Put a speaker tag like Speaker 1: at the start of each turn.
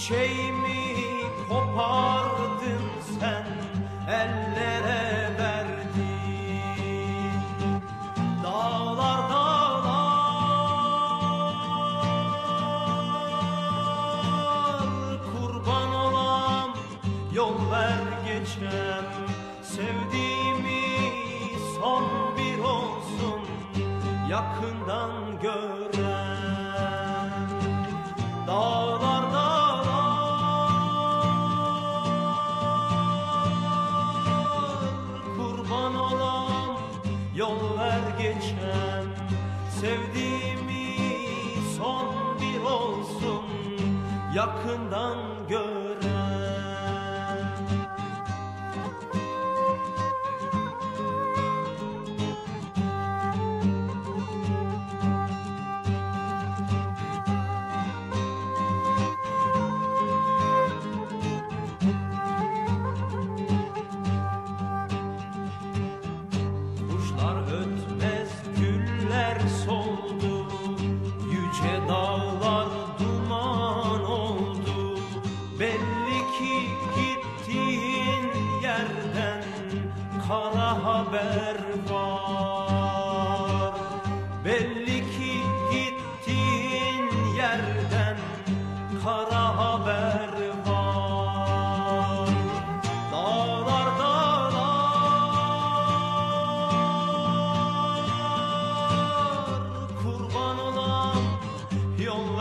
Speaker 1: Çiçeğimi kopardın sen, ellere verdin. Dağlar dağlar, kurban olam, yol ver geçem. Sevdiğimi son bir olsun, yakından gören. Dağlar yol ver geçem, sevdiğimi son bir olsun, yakından gören. Ötmez, güller soldu, yüce dağlar duman oldu. Belli ki gittiğin yerden kara haber var. Belli ki gittiğin yerden kara haber var. Dağlar kurban olam, yol